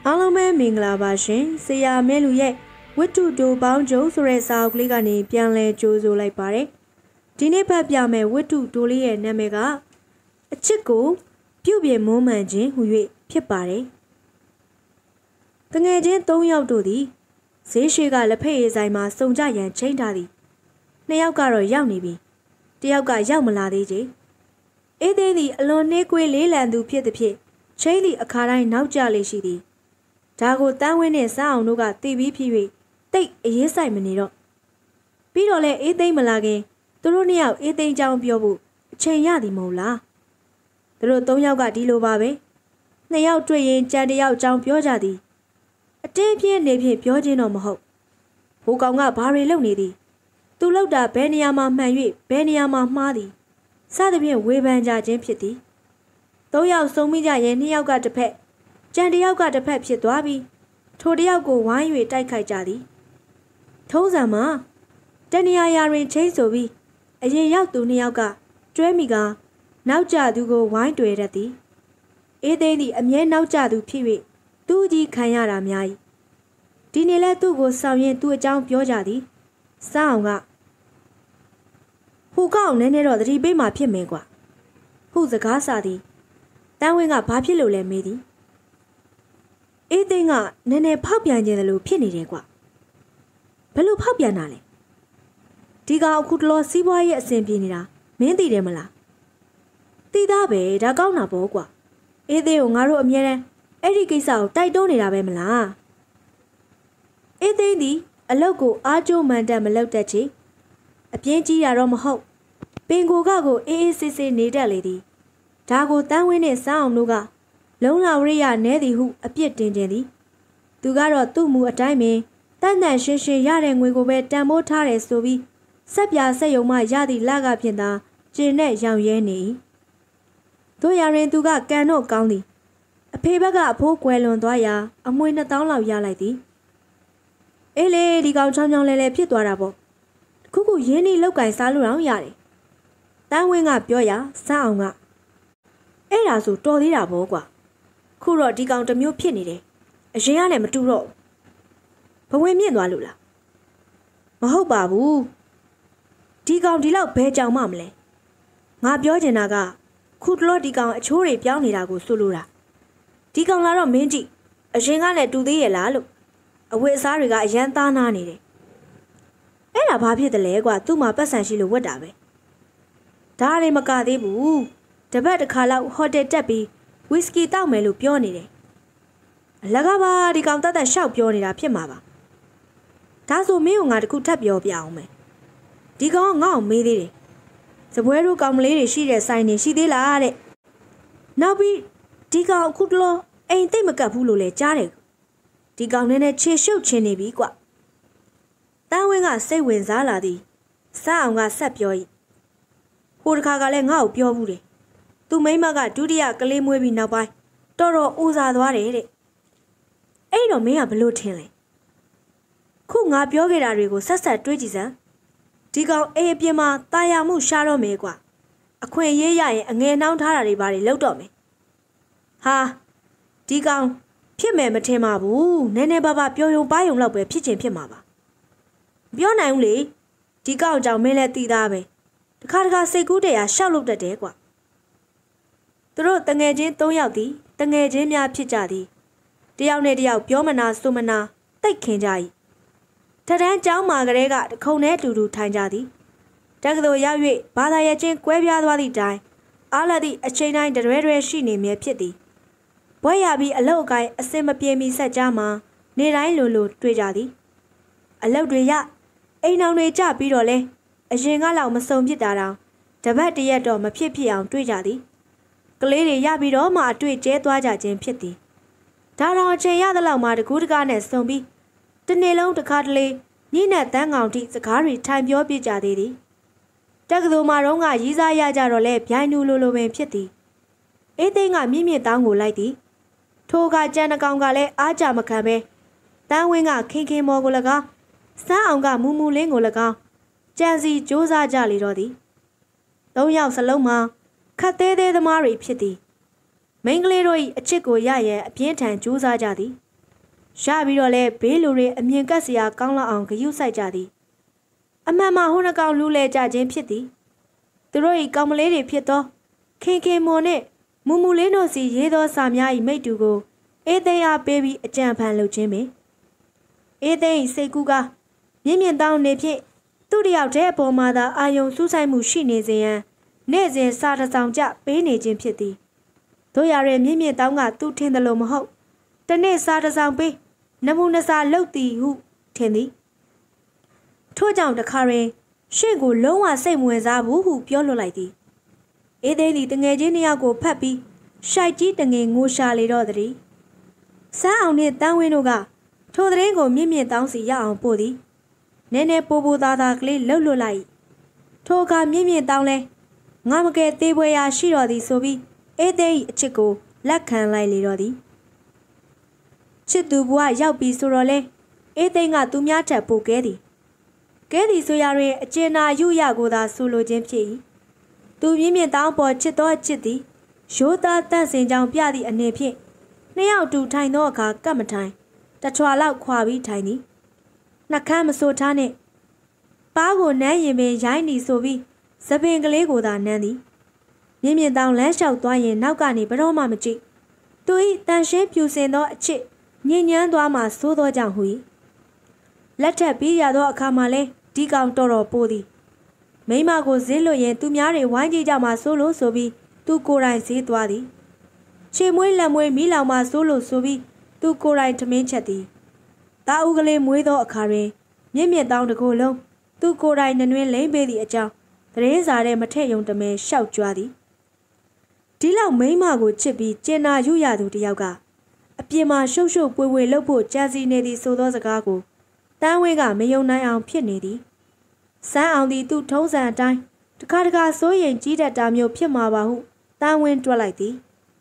အားလုံးပဲမင်္ဂလာပါရှင်ဆရာမဲလူရဲ့ဝတ္ထုတိုပေါင်းကျုံဆိုတဲ့စာအုပ်ကလေးကနေပြန်လဲကြိုးဆိုလိုက်ပါတယ်ဒီနေ့ဖတ်ပြမယ်ဝတ္ထုတိုလေးရဲ့နာမည်ကအချစ်ကိုပြုပြင်မွမ်းမံခြင်းဟူ၍ဖြစ်ပါတယ်တငယ်ချင်း၃ယောက်တို့သည်ဈေးရှိကလက်ဖက်ရည်ဆိုင်မှာစုံကြရန်ချိန်ထားသည်နှစ်ယောက်ကတော့ရောက်နေပြီတယောက်ကရောက်မလာသေးချေအေးသေးသည်အလွန်နှေးကွေးလေးလံသူဖြစ်သည်ဖြင့်ချိန်သည့်အခါတိုင်းနောက်ကျလေရှိသည်ဒါကိုတန်းဝင်းနဲ့စအောင်တို့ကတီးပြီးဖြစ်၍တိတ်အေးဆိုင်မနေတော့ပြီးတော့လဲအေးသိမ့်မလာခင်သူတို့နှစ်ယောက်အေးသိမ့်ကြောင်းပြောဖို့အချိန်ရသည်မဟုတ်လားသူတို့၃ယောက်ကဒီလိုပါပဲနှစ်ယောက်တွေ့ရင်ကြံတစ်ယောက်ကြောင်းပြောကြသည်အတင်းပြင်းနေဖြင့်ပြောခြင်းတော့မဟုတ်ဟိုကောင်ကဘာတွေလုပ်နေသည်သူလောက်တာဘယ်နေရာမှာမှန်၍ဘယ်နေရာမှာမှားသည်စသဖြင့်ဝေဖန်ကြခြင်းဖြစ်သည်၃ယောက်ဆုံးမိကြရင်နှစ်ယောက်ကတစ်ဖက်ကြံတစ်ယောက်ကတစ်ဖက်ဖြစ်သွားပြီးထိုတစ်ယောက်ကိုဝိုင်း၍တိုက်ခိုက်ကြသည်ထုံးစံမှာတဏှာရာတွင်ချိန်ဆိုပြီးအရင်ရောက်သူနှစ်ယောက်ကကျွဲမိကနောက်ကျသူကိုဝိုင်းတွေ့တတ်သည်အေးသိန်းသည်အမြဲနောက်ကျသူဖြစ်၍သူ့ကြီးခံရတာများ၏ဒီနေ့လဲသူ့ကိုဆောင်ရင်သူ့အကြောင်းပြောကြသည်စအောင်ကဟိုကောင်နည်းနည်းတော့သတိပေးမှဖြစ်မယ်ကွာဟုစကားစာသည်တန်းဝင်းကဘာဖြစ်လို့လဲမေးသည်အေးသိန်းကနည်းနည်းဖောက်ပြန်ခြင်းလို့ဖြစ်နေတယ်ကွာဘယ်လိုဖောက်ပြန်တာလဲဒီကောင်အခုတလောစီးပွားရေးအဆင်ပြေနေတာမင်းသိတယ်မလားသိသားပဲဒါကောင်းတာပေါ့ကွာအေးသိန်းကိုငါတို့အမြဲတမ်းအဲ့ဒီကိစ္စကိုတိုက်တွန်းနေတာပဲမလားအေးသိန်းသည်အလုတ်ကိုအားကျိုးမှန်တတ်မလုပ်တတ်ချေအပြင်းကြီးတာတော့မဟုတ်ပင်ကိုကိုအေးအေးဆေးဆေးနေတတ်လေသည်ဒါကိုတန်းဝင်းနဲ့စအောင်တို့ကလုံလာဝရိယနဲသည်ဟုအပြစ်တင်ခြင်းသည်သူကတော့သူ့မူအတိုင်းပင်တန်တန်ရှင်းရှင်းရတဲ့ငွေကိုပဲတန်ဖိုးထားတယ်ဆိုပြီးစက်ပြာဆက်ယုံမှရသည့်လကဖြင့်သာကျင်းနဲ့ရောင်ရဲနေ၏တို့ရရင်သူကကန်တော့ကောင်းသည်အဖေဘက်ကအဖိုးကွယ်လွန်သွားရာအမွေ2000လောက်ရလိုက်သည်အေးလေဒီကောင်ချောင်းချောင်းလဲလဲဖြစ်သွားတာပေါ့ခုခုရင်းနှီးလောက်ကင်စားလို့တော့ရတယ်တန်းဝင်းကပြောရာစမ်းအောင်ကအဲ့ဒါဆိုတော်သေးတာပေါ့ကွာခုတော့ဒီကောင်တစ်မျိုးဖြစ်နေတယ်အရင်ကလည်းမတူတော့ဘဝင်မြင့်သွားလို့လားမဟုတ်ပါဘူးဒီကောင်ဒီလောက်ဘဲကြောင်မှမလဲငါပြောချင်တာကခုတလောဒီကောင်အချိုးတွေပြောင်းနေတာကိုဆိုလိုတာဒီကောင်လာတော့မင်းကြည့်အရင်ကလည်းတူသေးရဲ့လားလို့အဝတ်အစားတွေကအရန်သားနာနေတယ်အဲ့ဒါဘာဖြစ်တယ်လဲကွာသူ့မှာပတ်စံရှိလို့ဝတ်တာပဲဒါလည်းမကသေးဘူးတပတ်တစ်ခါလောက်ဟိုတယ်တက်ပြီးဝီစကီတောက်မယ်လို့ပြောနေတယ်အလကားပါဒီကောင်တတ်တတ်ရှောက်ပြောနေတာဖြစ်မှာပါဒါဆိုမင်းကငါတခုထပ်ပြောပြအောင်မယ်ဒီကောင်ကငါ့ကိုမေးသေးတယ်စပွဲတို့ကောင်မလေးတွေရှိတဲ့ဆိုင်နေရှိသေးလားတဲ့နောက်ပြီးဒီကောင်အခုတလောအိမ်သိမ့်မကပ်ဘူးလို့လဲကြားတယ်ဒီကောင်နဲ့ခြေရှုပ်ချင်နေပြီကွတန်းဝင်းကစိတ်ဝင်စားလာသည်စအောင်ကဆက်ပြော၏ဟိုတခါကလည်းငါ့ကိုပြောဘူးတယ်သူမိမကဒုတိယကလေးမွေးပြီးနောက်ပိုင်းတော်တော်ဦးစားသွားတယ်တဲ့အဲ့တော့မင်းကဘလို့ထင်လဲခုငါပြောခဲ့တာတွေကိုဆက်ဆက်တွေးကြည့်စမ်းဒီကောင်အေးအပြင်မှာတာယာမှုရှားတော့မယ်ကွာအခွင့်ရေးရရင်အငယ်နှောင်းထားတာတွေဘာတွေလောက်တော့မယ်ဟာဒီကောင်ဖြစ်မယ်မထင်ပါဘူးနည်းနည်းပါးပါးပြောယုံပါယုံလောက်ပဲဖြစ်ချင်ဖြစ်မှာပါပြောနိုင်ဘူးလေဒီကောင်ကြောင့်မင်းလည်းသိသားပဲတခါတခါစိတ်ကူးတရားရှောက်လုပ်တတ်တယ်ကွာသူတို့တငယ်ချင်း၃ယောက်သည်တငယ်ချင်းများဖြစ်ကြသည်တယောက်နဲ့တယောက်ပြောမနာဆိုမနာတိတ်ခင်ကြ၏ထထန်းကျောင်းမှာကလေးကတခုံနဲ့တူတူထိုင်ကြသည်တက္ကသိုလ်ရောက်၍ဘာသာရေးချင်းကွဲပြားသွားသည့်တိုင်အားလည်းသည့်အချိန်တိုင်းတရွဲရှိနေမြဲဖြစ်သည်ဘွဲရပြီးအလုတ်အကိုင်းအစင်မပြေမီဆက်ကြားမှာနေတိုင်းလိုလိုတွေ့ကြသည်အလုတ်တွေရအိမ်အောင်တွေကြပြီးတော့လဲအရင်ကလောက်မစုံဖြစ်တာတောင်တပတ်တရက်တော့မဖြစ်ဖြစ်အောင်တွေ့ကြသည်ကလေးတွေရပြီးတော့မှအတွေ့ကျဲသွားကြခြင်းဖြစ်သည်ဒါတောင်အချိန်ရသလောက်မှတကူးတကားနဲ့စုံပြီးတနေ့လုံးတစ်ခါတလေညနဲ့တန်းကောင်တိစကားတွေထိုင်ပြောပြကြသေးသည်တက္ကသိုလ်မှာတော့ကရီးစားရကြတော့လဲဗျိုင်းနူလိုပင်ဖြစ်သည်အေးသိန်းကမြင့်မြင့်တောင်းကိုလိုက်သည်ထိုကကြံတကောင်ကလည်းအားကြမခံပဲတန်းဝင်းကခင်ခင်မော်ကို၎င်းစမ်းအောင်ကမူမူလင်းကို၎င်းကြံစီစူးစားကြလေတော့သည်၃ယောက်စလုံးမှာခတ်သေးသေးသမားတွေဖြစ်သည်မိန်းကလေးတို့၏အချစ်ကိုရရန်အပြင်းထန်ကြိုးစားကြသည်ရပြီးတော့လဲဘေးလူတွေအမြင်ကပ်စရာကောင်းလောက်အောင်ဂရုစိုက်ကြသည်အမှန်မှဟိုနှကောင်လူလဲကြခြင်းဖြစ်သည်သူတို့၏ကောင်မလေးတွေဖြစ်သောခင်ခင်မွန်နှင့်မူမူလေးတို့စီရေးသောစာများ၏မိတ္တူကိုအေးသိန်းအားပေးပြီးအကြံဖန်လုပ်ခြင်းပင်အေးသိန်း၏စိတ်ကူးကမြင့်မြင့်တောင်းနေဖြင့်သူတယောက်တည်းအပေါ်မှာသာအာယုံစူးဆိုင်မှုရှိနေစေရန်နေ့စဉ်စာတစ်စောင်ကြပေးနေခြင်းဖြစ်သည်တို့ရရဲ့မြင့်မြင့်တောင်းကသူထင်တယ်လို့မဟုတ်တနေ့စာတစ်စောင်ပေးနမူနစာလုပ်သည်ဟုထင်သည်ထို့ကြောင့်တခါရင်ရှင့်ကိုလုံးဝစိတ်မဝင်စားဘူးဟုပြောလွတ်လိုက်သည်အေးသိန်းသည်တငယ်ချင်းနှစ်ယောက်ကိုဖတ်ပြီးရှိုက်ကြီးတငယ်ငိုရှာလေတော့သည်စမ်းအောင်နှင့်တန်းဝင်းတို့ကထိုသတင်းကိုမြင့်မြင့်တောင်းစီရအောင်ပို့သည်နည်းနည်းပိုပိုသားသားကလေးလှုပ်လွတ်လိုက်ထိုအခါမြင့်မြင့်တောင်းလဲငါမကဲသေးပွဲရာရှိတော်သည်ဆိုပြီးအေးသိန်း၏အချစ်ကိုလက်ခံလိုက်လေတော့သည်ချစ်သူဘဝရောက်ပြီးဆိုတော့လဲအေးသိန်းကသူများထက်ပိုကဲသည်ဆိုရရင်အကျဉ်းနာယူရကိုသာဆိုလိုခြင်းဖြစ်၏သူမြင့်မြင့်တောင်းပေါ်ချစ်သောချစ်သည်ရိုးသားတန့်စင်ကြောင်ပြသည့်အနေဖြင့်နှစ်ယောက်တူထိုင်သောအခါကပ်မထိုင်တချွာလောက်ခွာပြီးထိုင်သည်နှကမ်းမဆိုထားနှင့်ပါးကိုနမ်းရင်ပင်ရိုင်းနေဆိုပြီးသပင်ကလေးကိုသာနမ်းသည်မြင့်မြင့်တောင်းလမ်းလျှောက်သွားရင်နောက်ကနေဘယ်တော့မှမကြည့်သူ၏တန်ရှင်းပြူစင်သောအချစ်ညဉ့်ညမ်းသွားမှသိုးသောကြောင့်ဟူ၏လက်ထက်ပြီးရသောအခါမှလဲဒီကောင်တော်တော်ပိုးသည်မိမကိုဈေးလွတ်ရင်သူများတွေဝိုင်းကြည့်ကြမှာစိုးလို့ဆိုပြီးသူကိုယ်တိုင်ဈေးသွားသည်ခြေမွေးလက်မွေးမီးလောင်မှစိုးလို့ဆိုပြီးသူကိုယ်တိုင်ထမင်းချက်သည်တာဦးကလေးမွေးသောအခါတွင်မြင့်မြင့်တောင်းတကိုယ်လုံးသူကိုယ်တိုင်နှွင်းလိမ့်ပေးသည့်အကြောင်းသတင်းစာထဲမထည့်ယုံတမဲရှောက်ကြွားသည်ဒီလောက်မိမကိုချစ်ပြီးကျင်နာယူရသူတယောက်ကအပြင်မှာရှုပ်ရှုပ်ပွေပွေလှုပ်ဖို့ကြံစီနေသည်ဆိုသောစကားကိုတန်းဝင်းကမယုံနိုင်အောင်ဖြစ်နေသည်စမ်းအောင်သည်သူ့ထုံးစံအတိုင်းတခါတခါစိုးရိမ်ကြီးတတ်တာမျိုးဖြစ်မှာပါဟုတန်းဝင်းတွက်လိုက်သည်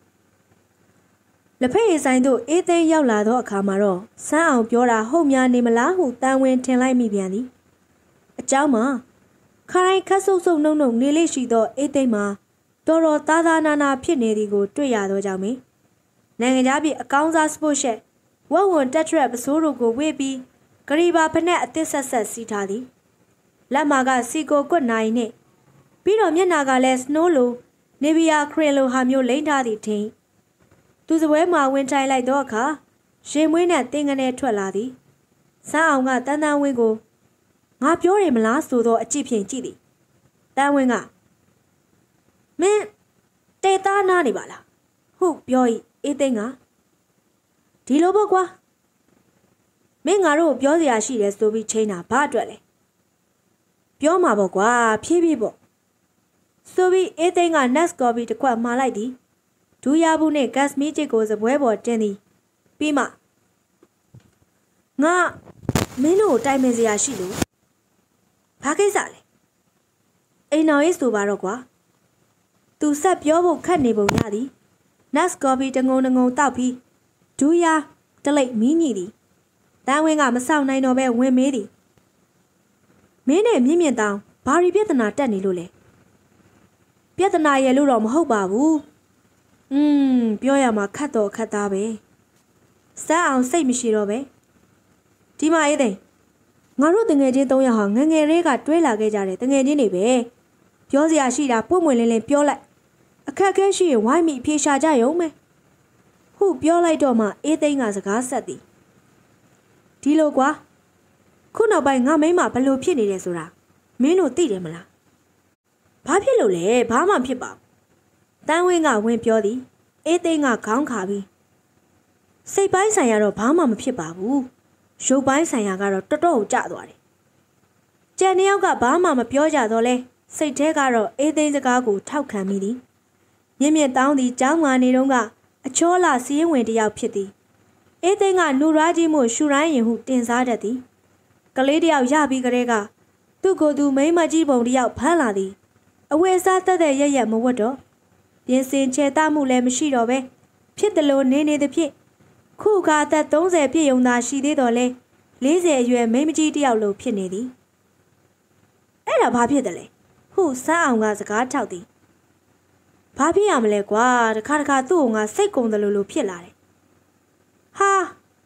လက်ဖက်ရည်ဆိုင်သို့အေးသိန်းရောက်လာသောအခါမှာတော့စမ်းအောင်ပြောတာဟုတ်များနေမလားဟုတန်းဝင်းထင်လိုက်မိပြန်သည်အเจ้าမှာခါတိုင်းခတ်ဆုပ်ဆုပ်နှုံနှုံနေလေးရှိသောအေးသိန်းမှာတော်တော်သားသားနာနာဖြစ်နေသည်ကိုတွေ့ရသောကြောင့်ပင်နိုင်ငံသားပြည်အကောင်းစားစပို့ရှက်ဝက်ဝန်တက်ထရက်ပစိုးတို့ကိုဝေ့ပြီးဂရီဘာဖက်နဲ့အသစ်ဆက်ဆက်စီးထားသည်လက်မာကစီကိုကွတ်နိုင်နှင့်ပြီးတော့မျက်နာကလည်းစနိုးလိုနေဗီယာခရင်လိုဟာမျိုးလိမ့်ထားသည်ထင်သူစပွဲမှာဝင်ထိုင်လိုက်သောအခါရေမွေးနဲ့တင်ငနဲ့ထွက်လာသည်စမ်းအောင်ကတန်းတန်းဝင်းကိုငါပြောတယ်မလားဆိုသောအကြည့်ဖြင့်ကြည့်သည်တန်းဝင်းကမင်းတေသားနားနေပါလားဟုတ်ပြော၏အေးသိန်းကဒီလိုပေါ့ကွာမင်းငါတို့ပြောစရာရှိတယ်ဆိုပြီးချိန်တာဘာအတွက်လဲပြောမှာပေါ့ကွာဖြည်းဖြည်းပေါ့ဆိုပြီးအေးသိန်းက next copy တစ်ခွက်မှားလိုက်သည်ဒူးရဘူးနဲ့ gas magic ကိုစပွဲပေါ်တင်သည်ပြီးမှငါမင်းတို့တိုင်ပင်စရာရှိလို့ဘာကိစ္စလဲအိမ်တော်ရေးဆိုပါတော့ကွာသူဆက်ပြောဖို့ခက်နေပုံရသည် next copy တငုံတောက်ပြီးဒူးရတလိပ်မီးညိသည်တန်းဝင်းကမဆောင်နိုင်တော့ပဲဝင်မေးသည်မင်းနဲ့မြင့်မြင့်တောင်းဘာရီပြဿနာတက်နေလို့လဲပြဿနာရဲ့လို့တော့မဟုတ်ပါဘူးပြောရမှာခတ်တော့ခတ်သားပဲစမ်းအောင်စိတ်မရှိတော့ပဲဒီမှာအေးသိန်းငါတို့တငယ်ချင်း3ယောက်ဟာငငယ်လေးကတွဲလာခဲ့ကြတယ်တငယ်ချင်းတွေပဲပြောစရာရှိတာပွင့်ပွင့်လင်းလင်းပြောလိုက်အခက်အခဲရှိရင်ဝိုင်းမိအပြေရှာကြရုံပဲဟုပြောလိုက်တော့မှအေးသိန်းကစကားဆက်သည်ဒီလိုကွာခုနောက်ပိုင်းငါမိန်းမဘလို့ဖြစ်နေတယ်ဆိုတာမင်းတို့သိတယ်မလားဘာဖြစ်လို့လဲဘာမှဖြစ်ပါဘူးတန်းဝင်းကဝင်ပြောသည်အေးသိန်းကခေါင်းခါပြီးစိတ်ပိုင်းဆိုင်ရာတော့ဘာမှမဖြစ်ပါဘူးရုပ်ပိုင်းဆိုင်ရာကတော့တော်တော်ကျသွားတယ်ကြံနှစ်ယောက်ကဘာမှမပြောကြတော့လဲစိတ်ထဲကတော့အေးသိန်းစကားကိုထောက်ခံမိသည်မြင့်မြင့်တောင်းသည်ကျောင်းကနေတုန်းကအချောလာစီးရင်ဝင်တယောက်ဖြစ်သည်အေးသိန်းကနူရာကြီးမို့ရှူရိုင်းရင်ဟုတင်စားတတ်သည်ကလေးတယောက်ရပြီးကလေးကသူ့ကိုယ်သူမိန်းမကြီးပုံတယောက်ဖမ်းလာသည်အဝတ်စားတက်တဲ့ရက်မဝတ်တော့ပြင်ဆင်ချေတမှုလည်းမရှိတော့ပဲဖြစ်တယ်လို့နေသည်ဖြင့်ခုခါသက်30ပြည့်ုံသာရှိသေးတော်လဲ40အရွယ်မိန်းမကြီးတယောက်လိုဖြစ်နေသည်အဲ့ဒါဘာဖြစ်တယ်လဲဟုစမ်းအောင်ကစကားထောက်သည်ဘာဖြစ်ရမလဲကွာတခါသူ့ကိုငါစိတ်ကုန်တယ်လို့ဖြစ်လာတယ်ဟာမ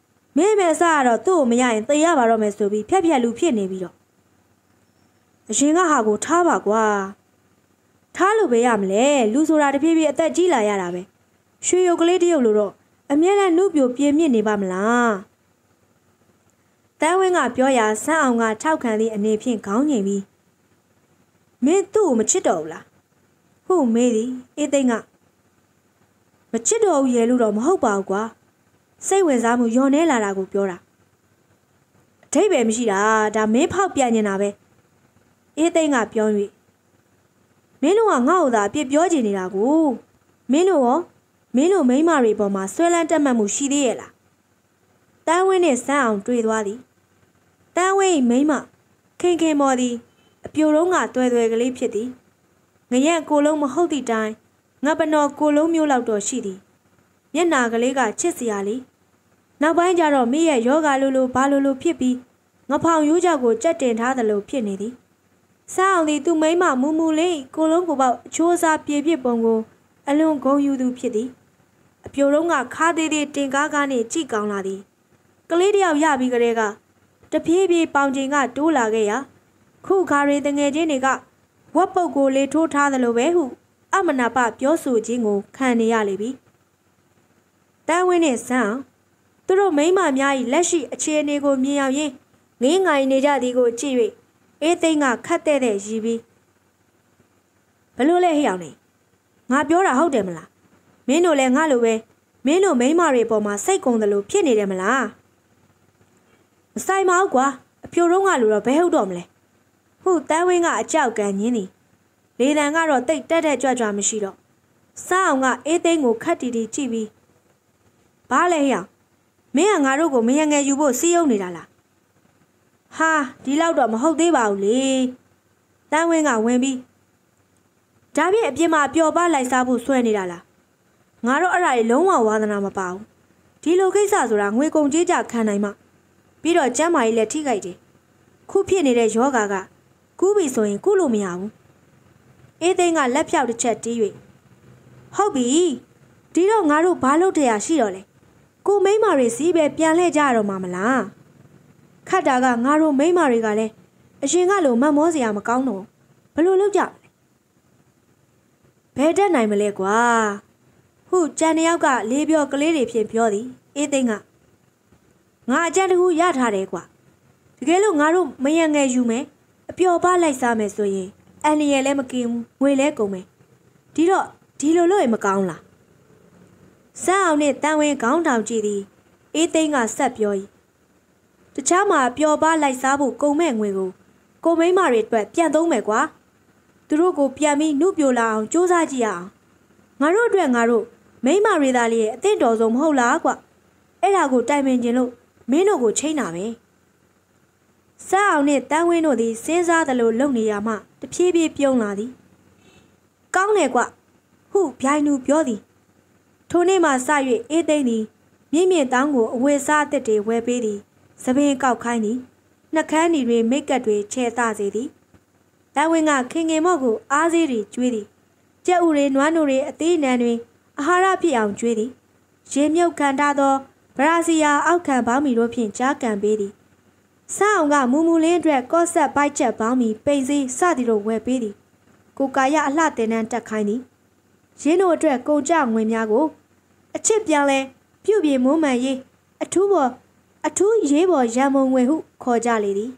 င်းမဲစားတော့သူ့ကိုမရရင်သေရပါတော့မယ်ဆိုပြီးဖြက်လူဖြစ်နေပြီးတော့အရှင်ကဟာကိုထားပါကွာထားလို့ပဲရမလဲလူဆိုတာတဖြည်းဖြည်းအသက်ကြီးလာရတာပဲရွှေရုပ်ကလေးတရုပ်လို့တော့အမြဲတမ်းနှုတ်ပြိုပြင်းမြင့်နေပါမလားတန်းဝင်းကပြောရာဆန်းအောင်ကထောက်ခံသည့်အနေဖြင့်ခေါင်းငိမ်ပြီးမင်းသူ့ကိုမချစ်တော့ဘူးလားဟုတ်မေးသည်အေးသိန်းကမချစ်တော့ဘူးရဲ့လို့တော့မဟုတ်ပါဘူးကွာစိတ်ဝင်စားမှုညော်နေလာတာကိုပြောတာအထိပ္ပယ်မရှိတာဒါမင်းဖောက်ပြန်နေတာပဲအေးသိန်းကပြော၍မင်းတို့ကငါ့ကိုသာအပြစ်ပြောချင်နေတာကိုမင်းတို့မိန်းမတွေပေါ်မှာဆွဲလန်းတက်မှတ်မှုရှိသေးရဲ့လားတန်းဝင်းနဲ့ဆန်းအောင်တွေ့သွားသည်တန်းဝင်းမိန်းမခင်ခင်မော်သည်အပြိုတုံးကတွယ်ကလေးဖြစ်သည်ငရက်ကိုလုံးမဟုတ်သည့်တိုင်ငါပနော်ကိုလုံးမျိုးလောက်တော့ရှိသည်မျက်နာကလေးကချစ်စရာလေးနောက်ပိုင်းကျတော့မိရဲ့ယောဂလိုဘာလိုဖြစ်ပြီးငဖောင်ရိုးကြောက်ကိုကြက်တင်ထားသလိုဖြစ်နေသည်ဆန်းအောင်သည်သူ့မိန်းမမူလေးကိုလုံးကိုပေါက်အချိုးစားပြေပြစ်ပုံကိုအလွန်ဂုဏ်ယူသူဖြစ်သည်အပြိုတုံးကခါသေးသေးတင်ကားကားနဲ့ကြည့်ကောင်းလာသည်ကလေးတယောက်ရပြီးကလေးကတပြေးပြေးပေါင်ချိန်ကတိုးလာခဲ့ရာခုခါရီတငယ်ချင်းတွေကဝက်ပုတ်ကိုလေထိုးထားသလိုပဲဟုအမနာပပြောဆိုခြင်းကိုခံနေရလေပြီတန်းဝင်းနဲ့ဆန်းသူတို့မိန်းမများ၏လက်ရှိအခြေအနေကိုမြင်အောင်ရင်ငင်းငိုင်နေကြသည်ကိုကြည့်၍အေးသိန်းကခတ်တဲ့ရီပြီးဘလို့လဲဟိအောင်နေငါပြောတာဟုတ်တယ်မလားမင်းတို့လည်းငါလိုပဲမင်းတို့မိန်းမတွေပေါ်မှာစိတ်ကုန်တယ်လို့ဖြစ်နေတယ်မလားမဆိုင်ပါဘူးကွာအပြိုတုံးကလိုတော့ဘဲဟုတ်တော့မလဲဟုတ်တန်းဝင်းကအကြောက်ကန်ညင်းသည်လေတံကတော့တိတ်တက်ကြွကြွမရှိတော့စားအောင်ကအေးသိန်းကိုခတ်တီတီကြည့်ပြီးဘာလဲဟိအောင်မင်းကငါတို့ကိုမရငယ်ယူဖို့စီးယုံနေတာလားဟာဒီလောက်တော့မဟုတ်သေးပါဘူးလေတန်းဝင်းကဝင်ပြီးဒါဖြင့်အပြင်မှာပျော်ပါလိုက်စားဖို့ဆွဲနေတာလားငါတို့အဲ့ဒါတွေလုံးဝဝါသနာမပါဘူးဒီလိုကိစ္စဆိုတာငွေကုန်ကြေးကြခံနိုင်မှပြီးတော့ကျမ်းမာရေးလည်းထိခိုက်တယ်ခုဖြစ်နေတဲ့ယောဂါကကူးပြီဆိုရင်ကုလို့မရဘူးအေးသိန်းကလက်ဖြောက်တစ်ချက်တီး၍ဟုတ်ပြီဒီတော့ငါတို့ဘာလုပ်တရားရှိတော့လဲကိုမိန်းမတွေစီးပဲပြန်လှည့်ကြရတော့မှာမလားခတ်တာကငါတို့မိန်းမတွေကလည်းအရင်ကလိုမတ်မောစရာမကောင်းတော့ဘလို့လုပ်ကြမလဲဘယ်တက်နိုင်မလဲကွာဟုတ်ကြံတယောက်ကလေးပြောကလေးတွေဖြင့်ပြောသည်အေးသိန်းကငါအကြံတခုရထားတယ်ကွာတကယ်လို့ငါတို့မရငယ်ယူမယ်အပျော်ပါလိုက်စားမယ်ဆိုရင်အန်လီရယ်လည်းမကင်းဘူးငွေလည်းကုန်မယ်ဒီတော့ဒီလိုလို့ရင်မကောင်းလားဆန်းအောင်နဲ့တန်ဝင်းခေါင်းထောင်ကြည့်သည်အေးသိန်းကဆက်ပြော၏တခြားမှာပျော်ပါလိုက်စားဖို့ကုန်မဲ့ငွေကိုကိုမိန်းမတွေအတွက်ပြန်သုံးမယ်ကွာသူတို့ကိုပြန်ပြီးနှုတ်ပြလာအောင်စူးစမ်းကြည့်ရအောင်ငါတို့အတွက်ငါတို့မိန်းမတွေသားလေးရဲ့အသင့်တော်ဆုံးမဟုတ်လားကွအဲ့ဒါကိုတိုင်ပင်ခြင်းလို့မင်းတို့ကိုချိန်တာပဲဆန်းအောင်နဲ့တန်းဝင်းတို့သည်စဉ်းစားသလိုလုပ်နေရမှတဖြည်းဖြည်းပြုံးလာသည်ကောင်းတယ်ကွဟုဗျိုင်းနူပြောသည်ထိုနေ့မှစ၍အေးသိန်းသည်မြင့်မြင့်တောင်းကိုအဝယ်စားအသစ်တွေဝယ်ပေးသည်သပင်ကောက်ခိုင်းသည်နှကန်းတွေမိတ်ကပ်တွေချဲ့သစေသည်တန်းဝင်းကခင်ခင်မော့ကိုအားစေးတွေကျွေးသည်ကြက်ဥတွေနွားနိုတွေအသေးနံတွေအာဟာရဖြစ်အောင်ကျွေးသည်ရေမြုပ်ခံထားသောဗရာစီယာအောက်ခံပေါင်းမီတို့ဖြင့်ကြားကန်ပေးသည်ဆန်းအောင်ကမူလင်းအတွက်ကော့ဆက်ပိုက်ချက်ပေါင်းမီပိန်စည်းစသည်တို့ဝယ်ပေးသည်ကိုကာယအလှတင်နှံတက်ခိုင်းသည်ရင်းတို့အတွက်ကုန်ကြငွေများကိုအချစ်ပြန်လဲပြုတ်ပြေမွမ်းမှန်ရေးအထူးရေးပေါ်ရံမုံငွေဟုခေါ်ကြလေသည်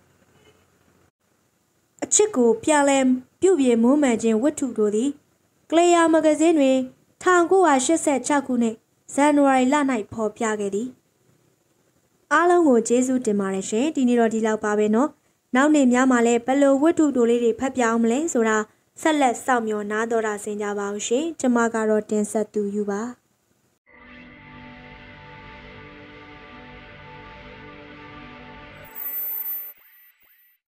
အချစ်ကိုပြန်လဲပြုတ်ပြေမွမ်းမှန်ခြင်းဝတ္ထုတို့သည်ကလေယာမဂဇင်းတွင်1986ခုနှစ်ဇန်နဝါရီလ၌ဖော်ပြခဲ့သည်အားလုံးကိုကျေးဇူးတင်ပါတယ်ရှင်ဒီနေ့တော့ဒီလောက်ပါပဲเนาะနောက်နေ့များမှာလည်းဘယ်လိုဝတ္ထုတို့လေးတွေဖတ်ပြအောင်မလဲဆိုတာဆက်လက်စောင့်မျှော်နားတော်တာဆင်ကြပါအောင်ရှင်ကျွန်မကတော့တင်ဆက်သူယူပါ